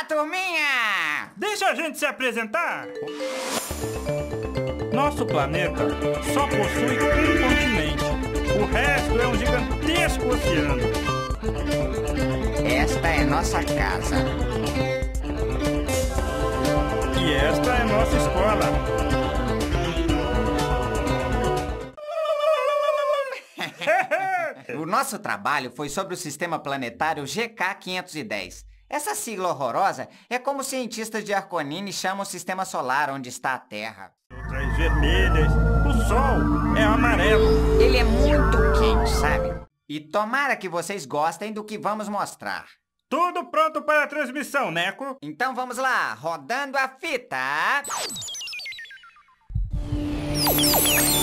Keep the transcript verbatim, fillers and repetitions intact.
turminha! Deixa a gente se apresentar! Nosso planeta só possui um continente. O resto é um gigantesco oceano. Esta é nossa casa. E esta é nossa escola. O nosso trabalho foi sobre o sistema planetário G K quinhentos e dez. Essa sigla horrorosa é como os cientistas de Arconine chamam o sistema solar onde está a Terra. Outras vermelhas. O Sol é amarelo. Ele é muito quente, sabe? E tomara que vocês gostem do que vamos mostrar. Tudo pronto para a transmissão, Neco? Então vamos lá, rodando a fita.